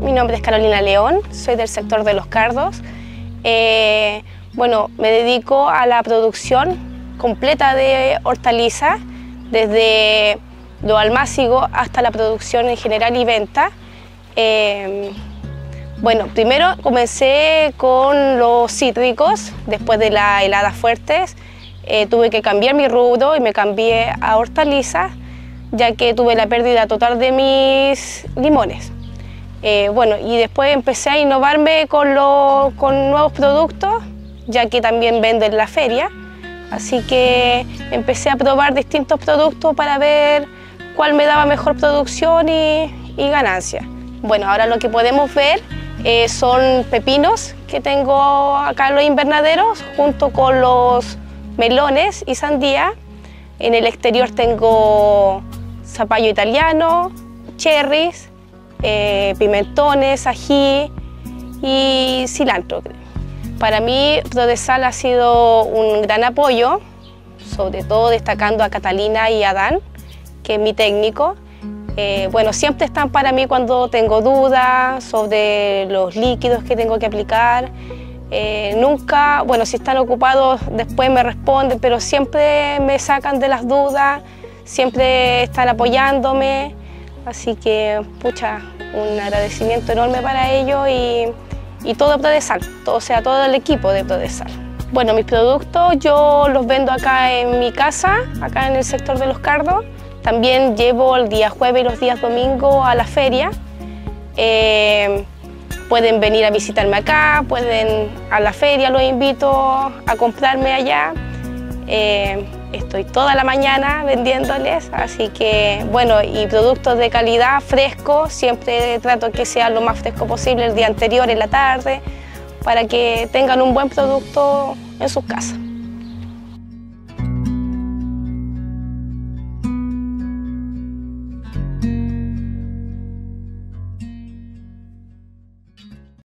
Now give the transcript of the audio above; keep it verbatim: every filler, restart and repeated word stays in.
mi nombre es Carolina León, soy del sector de Los Cardos. Eh, bueno, me dedico a la producción completa de hortalizas, desde lo almácigo hasta la producción en general y venta. Eh, bueno, primero comencé con los cítricos, después de las heladas fuertes. Eh, tuve que cambiar mi rubro y me cambié a hortalizas, ya que tuve la pérdida total de mis limones. Eh, bueno, y después empecé a innovarme con, lo, con nuevos productos, ya que también vendo en la feria. Así que empecé a probar distintos productos para ver cuál me daba mejor producción y, y ganancia. Bueno, ahora lo que podemos ver eh, son pepinos que tengo acá en los invernaderos, junto con los melones y sandía. En el exterior tengo zapallo italiano, cherries, eh, pimentones, ají y cilantro. Para mí Prodesal ha sido un gran apoyo, sobre todo destacando a Catalina y a Dan, que es mi técnico. Eh, bueno, siempre están para mí cuando tengo dudas sobre los líquidos que tengo que aplicar. Eh, nunca, bueno, si están ocupados después me responden, pero siempre me sacan de las dudas, siempre están apoyándome, así que, pucha, un agradecimiento enorme para ellos y, y todo Prodesal, todo, o sea, todo el equipo de Prodesal. Bueno, mis productos yo los vendo acá en mi casa, acá en el sector de Los Cardos. También llevo el día jueves y los días domingos a la feria. Eh, Pueden venir a visitarme acá, pueden a la feria, los invito a comprarme allá. Eh, estoy toda la mañana vendiéndoles, así que bueno, y productos de calidad, frescos, siempre trato que sea lo más fresco posible el día anterior, en la tarde, para que tengan un buen producto en sus casas.